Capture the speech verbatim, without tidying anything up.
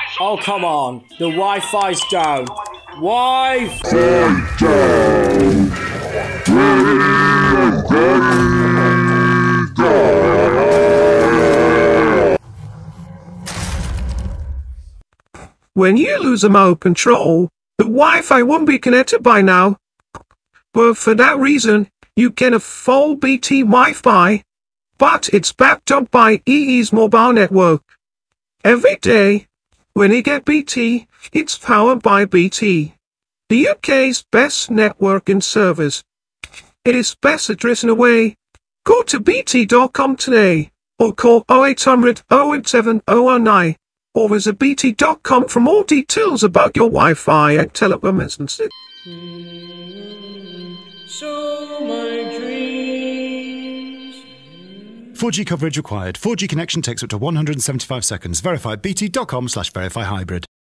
Oh, come on. The Wi-Fi's down. Wi-Fi down. When you lose remote control, the Wi-Fi won't be connected by now. But for that reason, you can have full B T Wi-Fi, but it's backed up by E E's mobile network. Every day, when you get B T, it's powered by B T, the U K's best network and service. It is best addressed away. Go to b t dot com today, or call oh eight hundred, oh eight seven, oh one nine, or visit b t dot com for more details about your Wi-Fi and telecoms. So my dreams. four G coverage required. four G connection takes up to one hundred seventy-five seconds. Verify b t dot com slash verify hybrid.